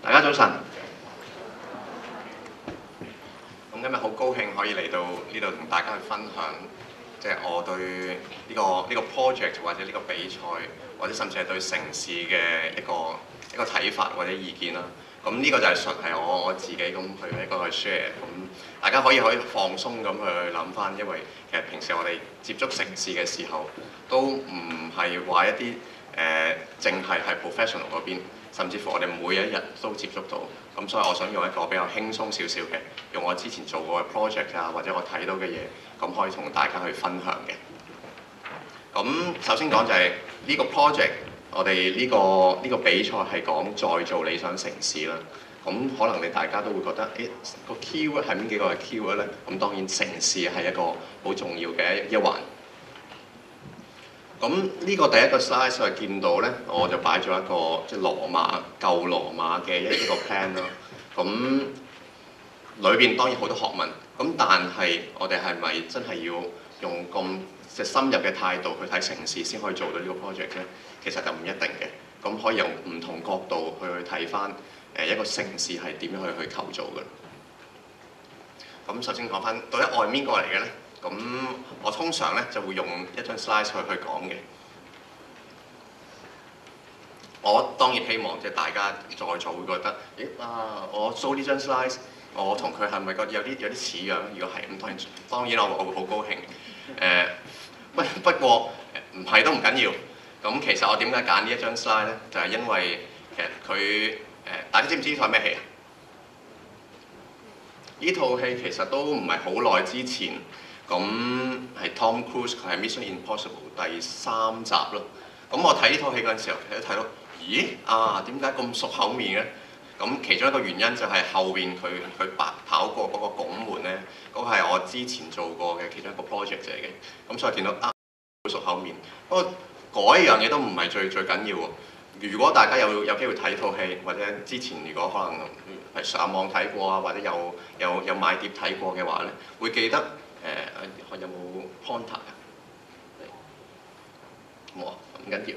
大家早晨。咁今日好高興可以嚟到呢度同大家去分享，即係我對呢個 project 或者呢個比賽，或者甚至係對城市嘅一個睇法或者意見啦。咁呢個就係純係我自己咁去一個去 share。咁大家可以放鬆咁去諗翻，因為其實平時我哋接觸城市嘅時候，都唔係話一啲淨係 professional 嗰邊。甚至乎我哋每一日都接觸到，咁所以我想用一個比較輕鬆少少嘅，用我之前做過嘅 project 啊，或者我睇到嘅嘢，咁可以同大家去分享嘅。咁首先講就係呢個 project，我哋呢個比賽係講再造理想城市啦。咁可能大家都會覺得，個 keyword 係邊幾個係 keyword 咧？咁當然城市係一個好重要嘅一環。咁呢個第一個 slide 我見到咧，我就擺咗一個即係舊羅馬嘅一個 plan 啦。咁裏邊當然好多學問，咁但係我哋係咪真係要用咁即係深入嘅態度去睇城市先可以做到呢個 project 咧？其實就唔一定嘅。咁可以用唔同角度去睇翻一個城市係點樣去構造嘅。咁首先講翻到底外面過嚟嘅咧。咁我通常咧就會用一張 slide 去講嘅。我當然希望即係大家在座會覺得，我 show 呢張 slide， 我同佢係咪覺得有啲似樣？如果係咁，當然我會好高興。不過唔係都唔緊要。咁其實我點解揀呢一張 slide 咧？就係因為其實佢大家知唔知呢套係咩戲啊？呢套戲其實都唔係好耐之前。咁係 Tom Cruise， 佢係 Mission Impossible 第3集咯。咁我睇呢套戲嗰陣時候，其實睇到，咦點解咁熟口面嘅？咁其中一個原因就係後邊佢跑過嗰個拱門咧，嗰個係我之前做過嘅其中一個 project 嚟嘅。咁所以見到好熟口面。不過嗰一樣嘢都唔係最緊要喎。如果大家有機會睇套戲，或者之前如果可能係上網睇過啊，或者有買碟睇過嘅話咧，會記得。有冇 pointer 啊？冇啊，唔緊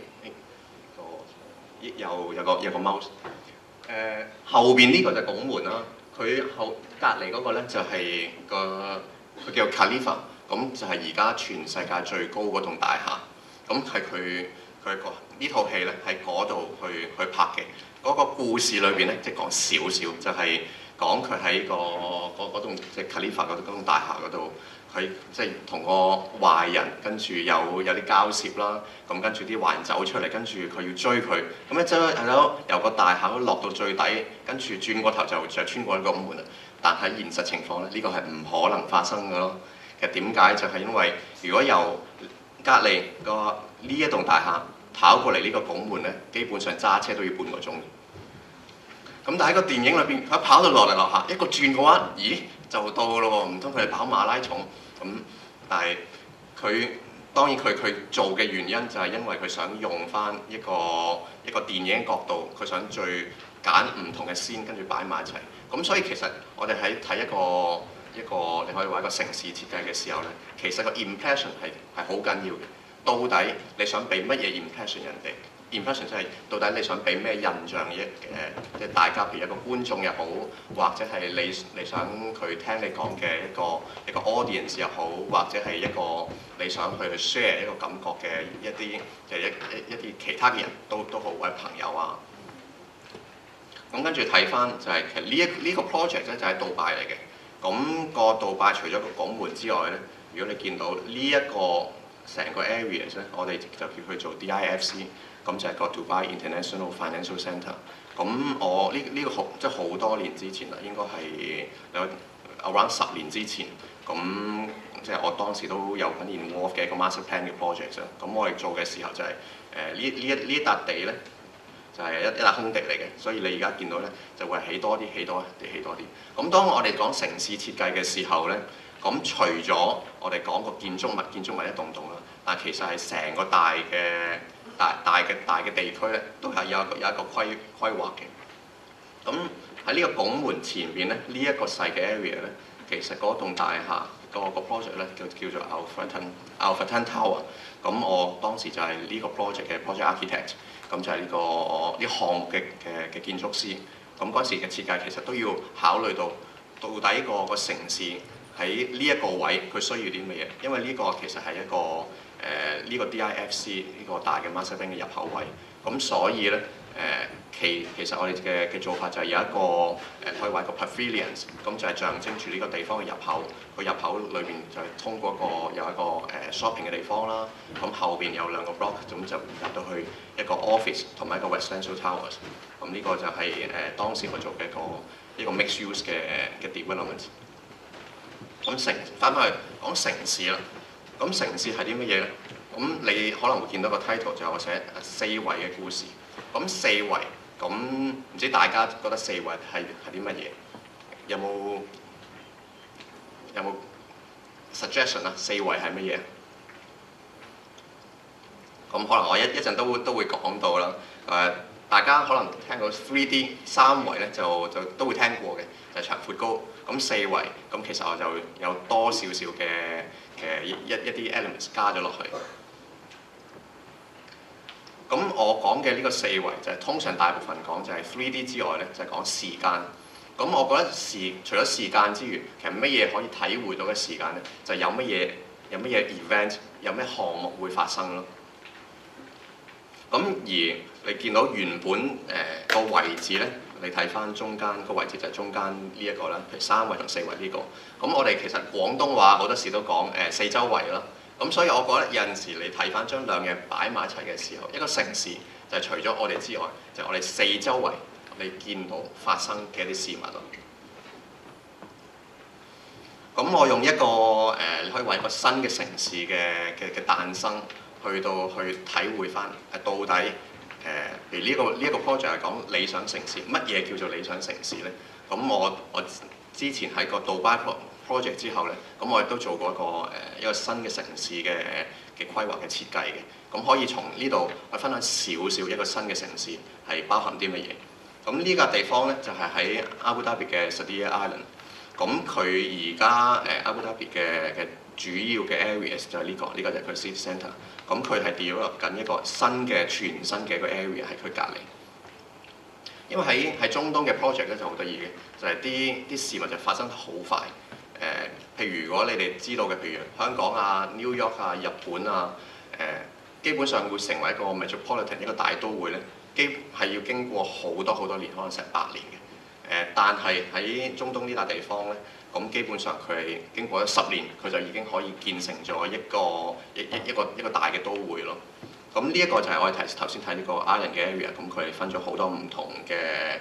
要。有個 mouse。後邊呢個就係拱門啦。佢隔離嗰個咧就係佢叫 Khalifa， 咁就係而家全世界最高嗰棟大廈。咁係佢呢套戲咧喺嗰度去拍嘅。嗰個故事裏邊咧，即係講少少，就係講佢喺嗰棟即係 Khalifa 嗰棟大廈嗰度。佢即係同個壞人跟住有啲交涉啦，咁跟住啲壞人走出嚟，跟住佢要追佢，咁咧係咯，由個大廈落到最底，跟住轉個頭就穿過一個拱門啦。但喺現實情況咧，呢個係唔可能發生嘅咯。其實點解就係因為如果由隔離呢一棟大廈跑過嚟呢個拱門咧，基本上揸車都要半個鐘。咁但喺個電影裏邊，佢跑到落嚟樓下一個轉嘅話，咦就到咯喎！唔通佢哋跑馬拉松？咁但係當然佢做嘅原因就係因為佢想用翻一個電影角度，佢想最揀唔同嘅scene跟住擺埋一齊。咁所以其實我哋喺睇一個你可以話一個城市設計嘅時候咧，其實個 impression 係好緊要嘅。到底你想俾乜嘢 impression 人哋？ impression 即係到底你想俾咩印象即係大家，譬如一個觀眾又好，或者係你想佢聽你講嘅一個 audience 又好，或者係一個你想去 share 一個感覺嘅一啲其他嘅人都好，或者朋友啊。咁跟住睇翻就係其實呢個 project 咧就喺杜拜嚟嘅。咁個杜拜除咗個拱門之外咧，如果你見到呢一個成個 areas 咧，我哋就叫佢做 DIFC。咁就係個 Dubai International Financial Centre。咁我呢個即係好多年之前啦，應該係around 10年之前。咁即係我當時都有份 involve 嘅一個 master plan 嘅 project 啦。咁我哋做嘅時候就係呢一笪地咧，就係一笪空地嚟嘅。所以你而家見到咧，就會起多啲。咁當我哋講城市設計嘅時候咧，咁除咗我哋講個建築物一棟棟啦，但其實係成個大嘅地區咧，都係有一個規劃嘅。咁喺呢個拱門前邊咧，呢一個細嘅 area 咧，其實嗰棟大廈個 project 咧叫做 Al-Fatan Tower。咁我當時就係呢個 project 嘅 project architect，咁就係呢個項目嘅建築師。 咁嗰時嘅設計其實都要考慮到底個城市喺呢一個位佢需要啲乜嘢，因為呢個其實係一個呢個 DIFC 呢個大嘅 master bank 嘅入口位，咁所以咧其實我哋嘅做法就係有一個可以話一個 pavilions， 咁就係象徵住呢個地方嘅入口。個入口裏邊就係通過有一個shopping 嘅地方啦，咁後邊有2個 block， 咁就入到去一個 office 同埋一個 residential towers。咁呢個就係當時我做嘅一個 mixed use 嘅 development。咁翻返去講城市啦，咁城市係啲乜嘢咧？咁你可能會見到個 title 就係我寫4維嘅故事。咁4維，咁唔知大家覺得4維係啲乜嘢？有冇 suggestion 啊？4維係乜嘢？咁可能我一陣都會講到啦。大家可能聽到 3D 3維咧，就都會聽過嘅，就係長闊高。咁4維，咁其實我就有多少少嘅一啲 elements 加咗落去。咁我講嘅呢個4維就係通常大部分講就係 3D 之外咧，就係講時間。咁我覺得除咗時間之餘，其實乜嘢可以體會到嘅時間咧，就係有乜嘢 event， 有咩項目會發生咯。咁而你見到原本個位置咧，你睇翻中間個位置就係中間呢一個啦，譬如3維同4維呢個。咁我哋其實廣東話好多時都講四周圍啦。咁所以我覺得有陣時你睇翻將兩嘢擺埋一齊嘅時候，一個城市就係除咗我哋之外，就係我哋四周圍你見到發生嘅一啲事物咯。咁我用一個你可以話一個新嘅城市嘅誕生，去體會翻到底譬如呢一個 project 係講理想城市，乜嘢叫做理想城市咧？咁我之前喺個杜拜 project 之後咧，咁我亦都做過一個新嘅城市嘅規劃嘅設計嘅。咁可以從呢度去分享少少一個新嘅城市係包含啲乜嘢。咁呢個地方咧就係喺阿布達比嘅 Sadia Island。咁佢而家阿布達比嘅主要嘅 areas 就係呢個就係佢 city centre。咁佢係 develop 緊一個全新嘅一個 area 喺佢隔離。因為喺中東嘅 project 咧就好得意嘅，就係啲事物就發生得好快。譬如如果你哋知道嘅，譬如香港啊、New York 啊、日本啊，基本上會成為一個 metropolitan 一個大都會咧，係要經過好多年，可能成100年嘅。但係喺中東呢笪地方咧，咁基本上佢係經過咗10年，佢就已經可以建成咗一個大嘅都會咯。咁呢一個就係我哋頭先睇呢個 Island 嘅 area， 咁佢哋分咗好多唔同嘅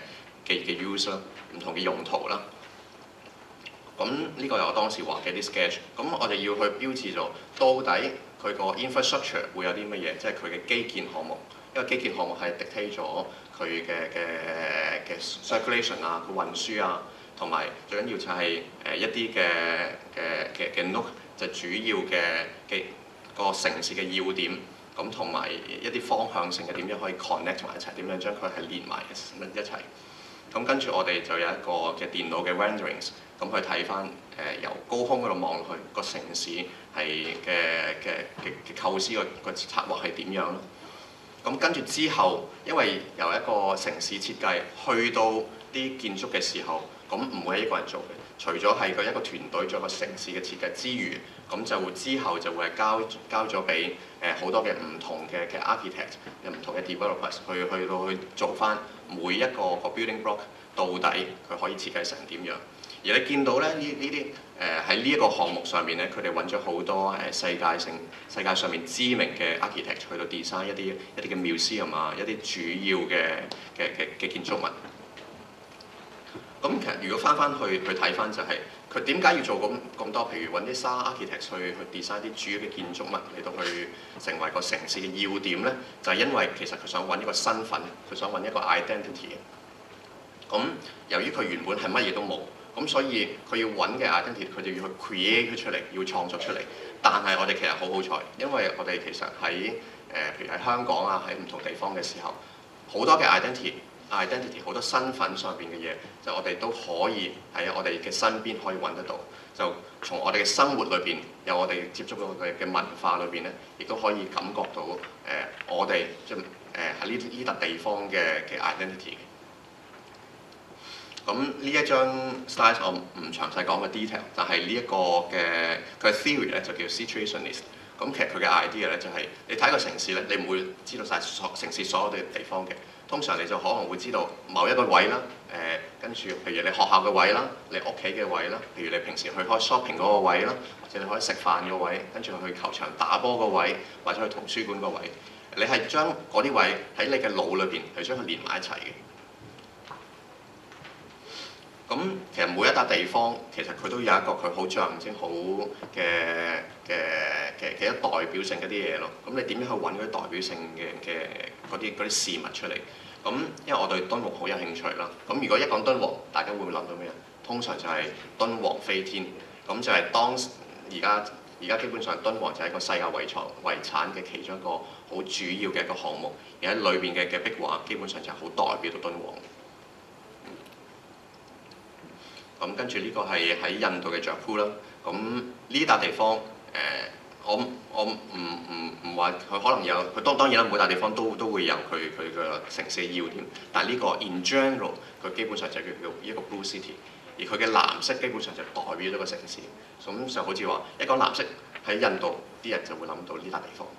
use 啦，唔同嘅用途啦。咁呢個係我當時畫嘅啲 sketch。咁我哋要去標誌咗到底佢個 infrastructure 會有啲乜嘢，即係佢嘅基建項目。因為基建項目係 dictate 咗佢嘅 circulation 啊、個運輸啊，同埋最緊要就係一啲嘅 node 就主要嘅個城市嘅要點。咁同埋一啲方向性嘅點樣可以 connect 埋一齊，點樣將佢係連埋一齊。咁跟住我哋就有一個嘅電腦嘅 renderings， 咁去睇翻由高空嗰度望落去個城市係嘅構思個策劃係點樣咯。咁跟住之後，因為由一個城市設計去到啲建築嘅時候，咁唔會係一個人做嘅。除咗係一個團隊做一個城市嘅設計之餘，咁之後就會係交咗俾好多嘅唔同嘅 architect， 有唔同嘅 developers 去做翻每一個 building block 到底佢可以設計成點樣。而你見到咧呢啲喺呢一個項目上面咧，佢哋揾咗好多世界上面知名嘅 architect 去到 design 一啲嘅 museum 啊，一啲主要嘅建築物。咁其實如果翻去睇翻就係佢點解要做咁多？譬如揾啲沙 architect 去 design 啲主要嘅建築物嚟到去成為個城市嘅要點咧，就係因為其實佢想揾一個身份，佢想揾一個 identity 嘅。咁由於佢原本係乜嘢都冇，咁所以佢要揾嘅 identity， 佢就要去 create 佢出嚟，要創作出嚟。但係我哋其實好好彩，因為我哋其實喺譬如喺香港啊，喺唔同地方嘅時候，好多嘅 identity 好多身份上邊嘅嘢，就我哋都可以喺我哋嘅身邊可以揾得到。就從我哋嘅生活裏邊，有我哋接觸到嘅文化裏邊咧，亦都可以感覺到我哋即係喺呢笪地方嘅 identity 嘅。 咁呢一張 slide 我唔詳細講個 detail，但係呢一個嘅佢嘅 theory 咧就叫 situationist。咁其實佢嘅 idea 咧就係、你睇個城市咧，你唔會知道晒城市所有嘅地方嘅。通常你就可能會知道某一個位啦，跟住譬如你學校嘅位啦，你屋企嘅位啦，譬如你平時去開 shopping 嗰個位啦，或者你可以食飯個位，跟住去球場打波個位，或者去圖書館個位，你係將嗰啲位喺你嘅腦裏邊係將佢連埋一齊嘅。咁其實每一笪地方其實佢都有一個佢好象徵好嘅一代表性嗰啲嘢咯。咁你點樣去揾嗰啲代表性嘅嗰啲事物出嚟？咁因為我對敦煌好有興趣啦。咁如果一講敦煌，大家會唔會諗到咩啊？通常就係敦煌飛天。咁就係而家基本上敦煌就係一個世界遺產嘅其中一個好主要嘅一個項目。而喺裏邊嘅壁畫基本上就係好代表到敦煌。咁跟住呢個係喺印度嘅卓庫啦。咁呢笪地方我唔話佢可能有，佢當然啦，每笪地方都會有佢嘅城市嘅要點。但係呢個 in general 佢基本上就叫一個 blue city， 而佢嘅藍色基本上就代表咗個城市。咁就好似話一講藍色喺印度，啲人就會諗到呢笪地方。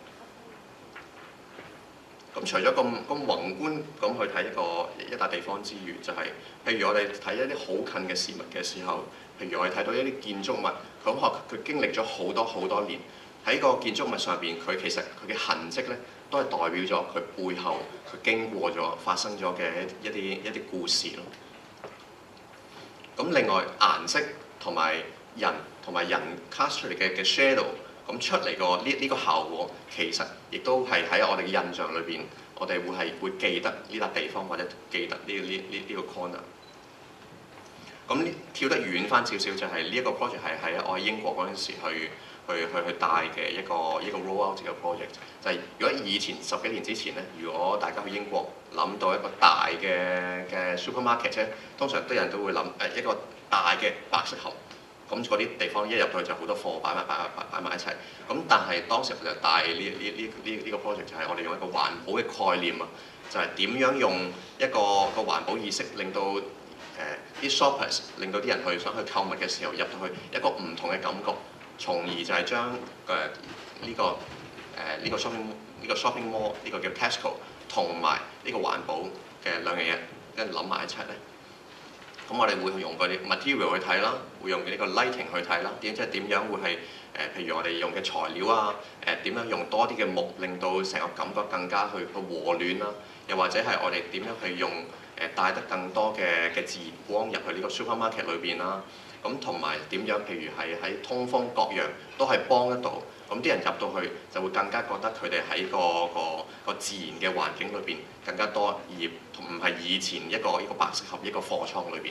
咁除咗咁宏觀咁去睇一笪地方之餘，就係、譬如我哋睇一啲好近嘅事物嘅時候，譬如我哋睇到一啲建築物，佢經歷咗好多年，喺個建築物上邊，佢其實佢嘅痕跡咧，都係代表咗佢背後佢經過咗發生咗嘅一啲故事咯。咁另外顏色同埋人 cast 出嚟嘅 shadow。咁出嚟個呢個效果，其實亦都係喺我哋嘅印象裏邊，我哋會記得呢笪地方或者記得呢個 corner。咁跳得遠翻少少就係呢一個 project 係喺我喺英國嗰陣時去帶嘅一個 roll out 嘅 project。就係如果以前10幾年之前咧，如果大家去英國諗到一個大嘅 supermarket 咧，通常啲人都會諗一個大嘅白色盒。咁嗰啲地方一入到去就好多貨擺埋一齊。咁但係當時我就帶呢個 project 就係我哋用一個環保嘅概念啊，就係點樣用一個環保意識，令到啲 shoppers， 令到啲人想去購物嘅時候入到去一個唔同嘅感覺，從而就係將呢個 shopping mall 呢個叫 Tesco 同埋呢個環保嘅兩樣嘢跟住諗埋一齊咧。咁我哋會用嗰啲 material 去睇啦，會用呢個 lighting 去睇啦，即係點樣會係譬如我哋用嘅材料啊，點樣用多啲嘅木，令到成個感覺更加去和暖啦，又或者係我哋點樣去用帶得更多嘅自然光入去呢個 supermarket 裏邊啦。咁同埋點樣，譬如係喺通風各樣都係幫得到。咁啲人入到去就會更加覺得佢哋喺個自然嘅環境裏邊更加多，而唔係以前一個白色盒一個貨倉裏邊。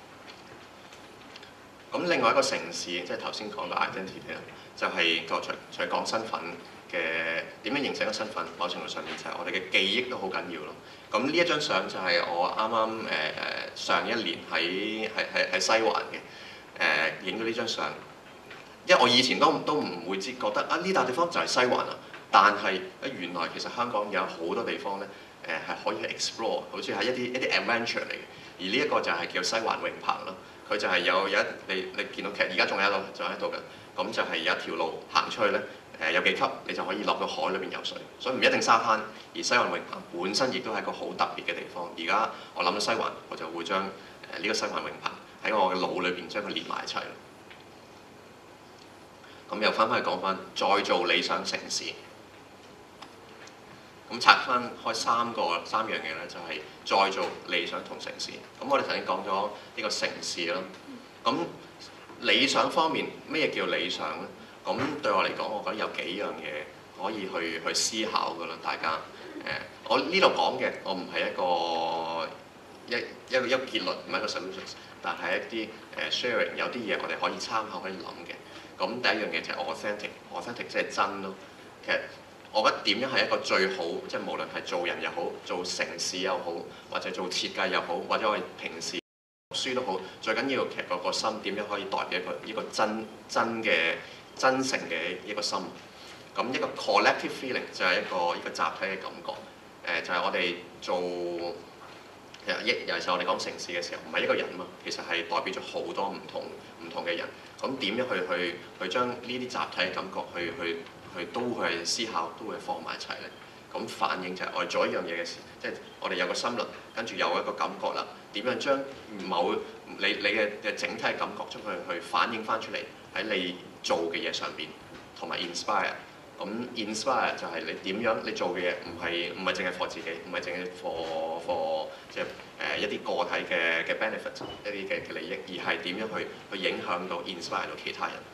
咁另外一個城市，即係頭先講嘅 identity 咧，就係除咗講身份嘅點樣形成一個身份，某程度上面就係我哋嘅記憶都好緊要咯。咁呢一張相就係我啱啱上一年喺西環嘅影咗呢張相。因為我以前都唔會覺得啊呢笪地方就係西環啊，但係原來其實香港有好多地方咧係可以去 explore， 好似係一啲 adventure 嚟嘅。而呢一個就係叫西環泳棚啦，佢就係有一你見到其實而家仲喺度嘅，咁就係有一條路行出去咧，有幾級你就可以落到海裏邊游水，所以唔一定沙灘。而西環泳棚本身亦都係一個好特別嘅地方。而家我諗到西環，我就會將呢個西環泳棚喺我嘅腦裏邊將佢連埋一齊。咁又翻去講翻，再做理想城市。咁拆翻開三樣嘢咧，就係再做理想同城市。咁我哋頭先講咗呢個城市啦。咁理想方面，咩叫理想咧？咁對我嚟講，我覺得有幾樣嘢可以去思考㗎啦。大家我呢度講嘅，我唔係一個結論，唔係一個 solutions， 但係一啲sharing， 有啲嘢我哋可以參考可以諗嘅。咁第一樣嘢就係 authentic 即係真咯。其實我覺得點樣係一個最好，即係無論係做人又好，做城市又好，或者做設計又好，或者我哋平時讀書都好，最緊要其實個心點樣可以代表一個真誠嘅一個心。咁一個 collective feeling 就係一個集體嘅感覺。就係我哋尤其是我哋講城市嘅時候，唔係一個人嘛，其實係代表咗好多唔同嘅人。咁點樣去將呢啲集體嘅感覺去都去思考，都會放埋一齊咧？咁反映就係我哋做一樣嘢嘅時，即係我哋有個心啦，跟住有一個感覺啦，點樣將你嘅整體嘅感覺將佢去反映翻出嚟喺你做嘅嘢上邊，同埋 inspire。咁 inspire 就係你點樣你做嘅嘢唔係淨係 for 自己，唔係淨係 for 即係一啲個體嘅 benefit 一啲嘅利益，而係點樣去影響到 inspire 到其他人。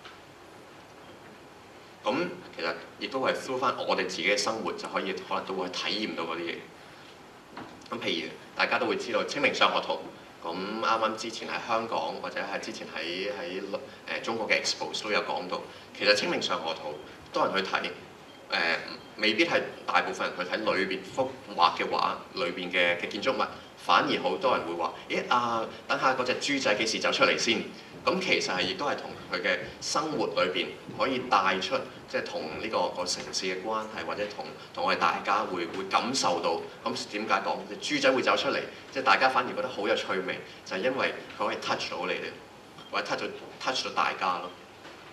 咁其實亦都係 through 翻我哋自己嘅生活就可以可能都會體驗到嗰啲嘢。咁譬如大家都會知道清明上河圖，咁啱啱之前喺香港或者係之前喺中國嘅 Expo 都有講到，其實清明上河圖多人去睇，未必係大部分人去睇裏邊幅畫嘅畫裏邊嘅建築物，反而好多人會話：等下嗰隻豬仔幾時走出嚟先？咁其實亦都係同佢嘅生活裏邊可以帶出，即係同呢個城市嘅關係，或者同我哋大家會感受到。咁點解講豬仔會走出嚟？即係大家反而覺得好有趣味，就係因為佢可以 touch 到你哋，或者 touch 到大家咯。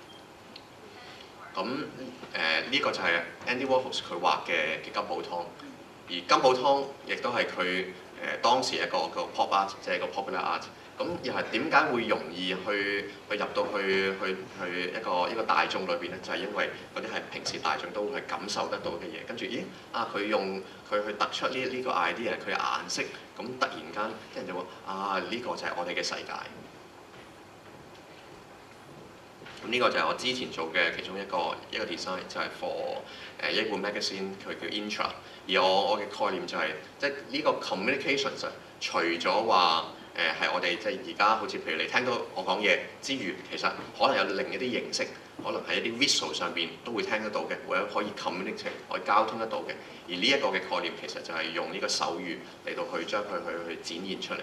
咁呢個就係 Andy Warhol 佢畫嘅金寶湯，而金寶湯亦都係佢當時一個 pop art， 即係個 popular art。咁又係點解會容易去入到去一個大眾裏邊咧？就係因為嗰啲係平時大眾都會感受得到嘅嘢，跟住佢用佢去突出呢個 idea， 佢嘅顏色，咁突然間啲人就話呢個就係我哋嘅世界。咁呢個就係我之前做嘅其中一個 design， 就係 for 一本 magazine， 佢叫 Intra。而我嘅概念就係即係呢個 communications， 除咗話係我哋即係而家好似譬如你聽到我講嘢之餘，其實可能有另一啲形式，可能係一啲 visual 上邊都會聽得到嘅，或者可以 communicate 可以交通得到嘅。而呢一個嘅概念其實就係用呢個手語嚟到去將佢去展現出嚟。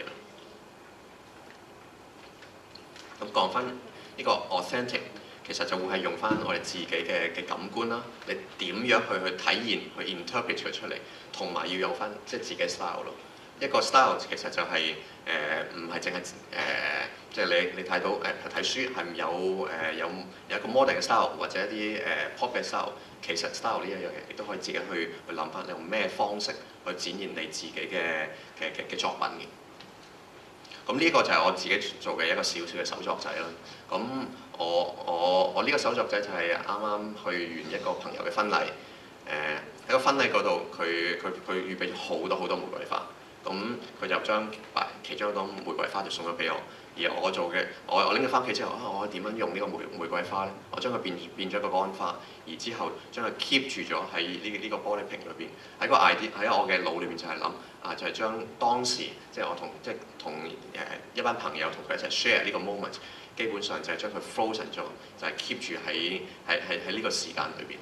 咁講翻呢個 authentic， 其實就會係用翻我哋自己嘅感官啦，你點樣去體現、去 interpret 佢出嚟，同埋要有翻即係自己 style 咯。一個 style 其實就係唔係淨係即係你睇到睇書係有一個 modern 嘅 style 或者一啲pop 嘅 style， 其實 style 呢一樣嘢亦都可以自己去諗翻，你用咩方式去展現你自己嘅作品嘅。咁呢個就係我自己做嘅一個小小嘅手作仔啦。咁我呢個手作仔就係啱啱去完一個朋友嘅婚禮，喺個婚禮嗰度佢預備咗好多玫瑰花。咁佢就將其中一朵玫瑰花就送咗俾我，而我做嘅我拎咗翻屋企之後，我點樣用呢個玫瑰花咧？我將佢變咗一個乾花，而之後將佢 keep 住咗喺呢個玻璃瓶裏邊。喺個 idea 喺我嘅腦裏邊就係諗就係將當時即係我同一班朋友同佢一齊 share 呢個 moment， 基本上就係將佢 frozen 咗，就係 keep 住喺呢個時間裏邊。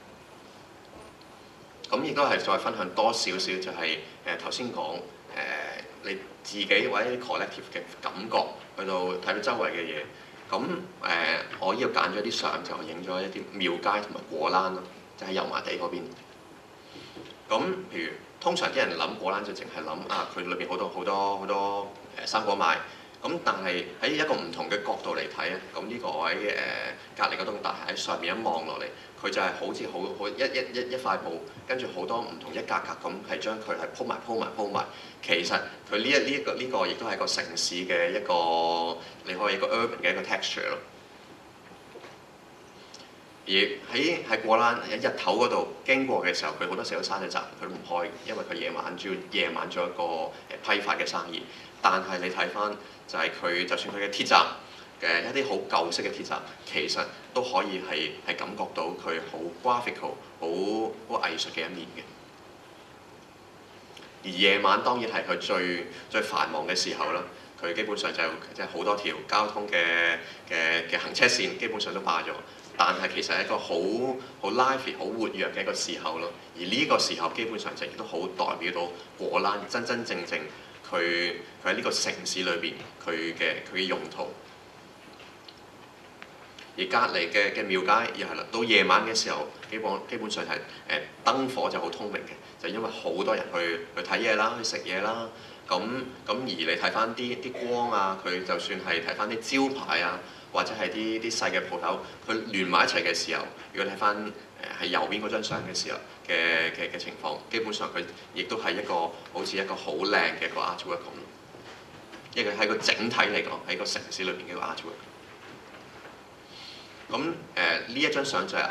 咁亦都係再分享多少少就係頭先講你自己或者啲 collective 嘅感覺，去到睇到周圍嘅嘢。咁我呢度揀咗啲相，就影咗一啲廟街同埋果欄咯，就喺油麻地嗰邊。咁譬如通常啲人諗果欄就淨係諗佢裏邊好多生果賣。咁但係喺一個唔同嘅角度嚟睇咧，咁呢個我喺隔離嗰棟大廈喺上面一望落嚟，佢就係好似好一塊布，跟住好多唔同一格格咁，係將佢係鋪埋。其實佢呢個亦都係一個城市嘅一個你可以一個 urban 嘅一個 texture 咯。而喺果欄喺日頭嗰度經過嘅時候，佢好多時候都閂咗閘，佢都唔開，因為佢夜晚做一個批發嘅生意。但係你睇翻就係佢，就算佢嘅鐵閘嘅一啲好舊式嘅鐵閘，其實都可以係感覺到佢好 graphical、好藝術嘅一面嘅。而夜晚當然係佢最繁忙嘅時候啦，佢基本上就即係好多條交通嘅行車線基本上都霸咗。但係其實係一個好 lively、好活躍嘅一個時候咯。而呢個時候基本上就亦都好代表到果欄真正佢喺呢個城市裏邊佢嘅用途。 而隔離嘅廟街又係啦，到夜晚嘅時候，基本上係燈火就好通明嘅，就因為好多人去睇嘢啦，去食嘢啦。而你睇翻啲光啊，佢就算係睇翻啲招牌啊，或者係啲細嘅鋪頭，佢連埋一齊嘅時候，如果睇翻喺右邊嗰張相嘅時候嘅情況，基本上佢亦都係好似一個好靚嘅一個 artwork 咁。一個喺個整體嚟講，喺個城市裏邊嘅一個 artwork。呢一張相就係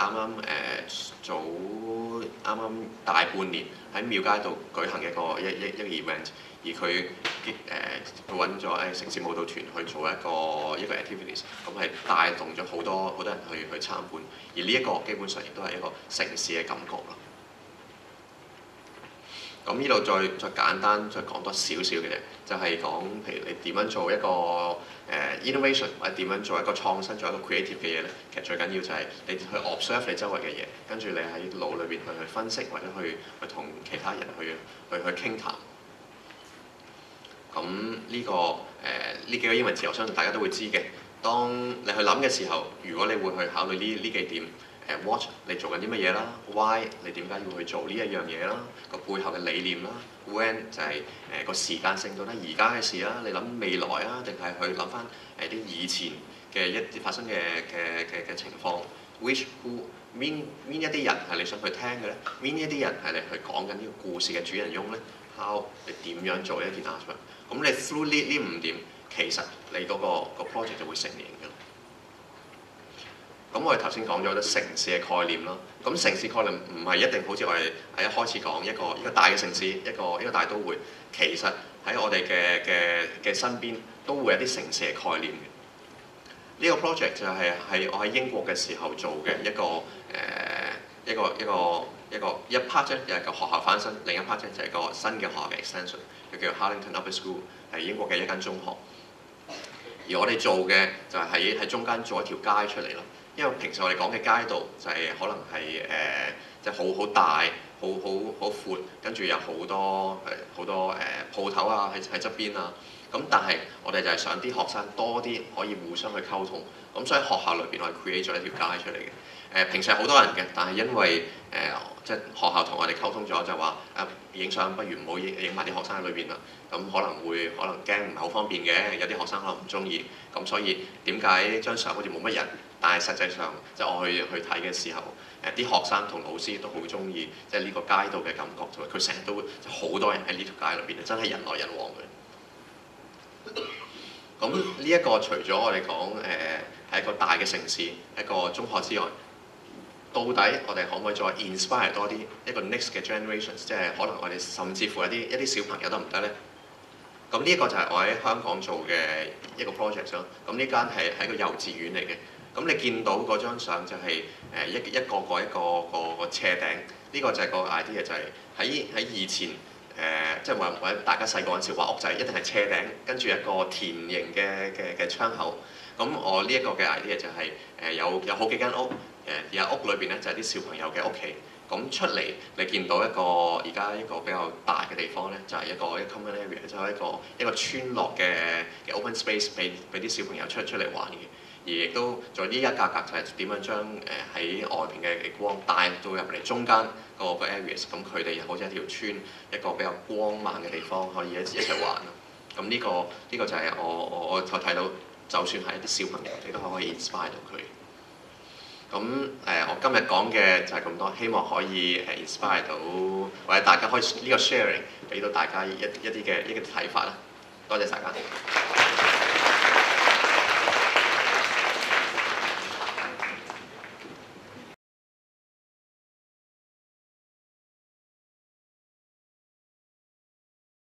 啱啱大半年喺廟街度舉行嘅一個 event， 而佢揾咗城市舞蹈團去做一個 activities， 咁係帶動咗好多人去參觀，而呢一個基本上亦都係一個城市嘅感覺咯。咁呢度再簡單再講多少少嘅啫，就係講譬如你點樣做一個innovation 或者點樣做一個創新，做一個 creative 嘅嘢咧。其實最緊要就係你去 observe 你周圍嘅嘢，跟住你喺腦裏邊去分析，或者去同其他人去傾談。咁呢幾個英文字，我相信大家都會知嘅。當你去諗嘅時候，如果你會去考慮呢幾點。What 你做緊啲乜嘢啦 ？Why 你點解要去做呢一樣嘢啦？個背後嘅理念啦 ？When 就係個時間性到底而家嘅事啦，你諗未來啊，定係去諗翻啲以前嘅一啲發生嘅情況 ？Which who 邊一啲人係你想去聽嘅咧？邊一啲人係你去講緊呢個故事嘅主人翁咧 ？How 你點樣做一件 artwork？ 咁你 through 呢5點，其實你嗰個 project 就會成型嘅。咁我哋頭先講咗好多城市嘅概念啦。咁城市概念唔係一定好似我哋喺一開始講一個大嘅城市，一個大都會。其實喺我哋嘅身邊都會有啲城市嘅概念嘅。呢個 project 就係我喺英國嘅時候做嘅一 part 啫，又係個學校翻新；另一 part 啫就係個新嘅學校嘅 extension， 佢叫 Harlington Upper School， 係英國嘅一間中學。而我哋做嘅就係喺中間做一條街出嚟咯。因為平時我哋講嘅街道就係可能係即係好大、好闊，跟住有好多鋪頭啊喺側邊啊。咁但係我哋就係想啲學生多啲可以互相去溝通。咁所以學校裏邊我哋 create 咗一條街出嚟嘅。平時係好多人嘅，但係因為即係學校同我哋溝通咗，就話影相不如唔好影埋啲學生喺裏邊啦。咁可能驚唔係好方便嘅，有啲學生可能唔中意。咁所以點解張相好似冇乜人？但係實際上，即係我去睇嘅時候，啲學生同老師都好中意，即係呢個街道嘅感覺，同埋佢成日都好多人喺呢條街裏邊，真係人來人往嘅。咁呢一個除咗我哋講係一個大嘅城市，一個中學之外，到底我哋可唔可以再 inspire 多啲一個 next 嘅 generations， 即係可能我哋甚至乎一啲小朋友得唔得咧？咁呢一個就係我喺香港做嘅一個 project 咯。咁呢間係一個幼稚園嚟嘅。咁你見到嗰張相就係一個斜頂，呢個就係個 idea，就係喺以前即係或者大家細個嗰陣時畫屋仔，一定係斜頂，跟住一個田形嘅窗口。咁我呢一個嘅 idea 就係有好幾間屋，而喺屋裏邊咧就係啲小朋友嘅屋企。咁出嚟你見到而家一個比較大嘅地方咧，就係一個 common area， 就係一個村落嘅 open space 俾啲小朋友出嚟玩嘅。而亦都仲有呢一格就係點樣將喺外邊嘅光帶到入嚟中間個 areas， 咁佢哋好似一條村，一個比較光猛嘅地方可以一齊玩咯。咁呢個就係我睇到，就算係一啲小朋友，你都可以 inspire 到佢。咁我今日講嘅就係咁多，希望可以inspire 到，或者大家可以呢個 sharing 俾到大家一啲睇法啦。多謝大家。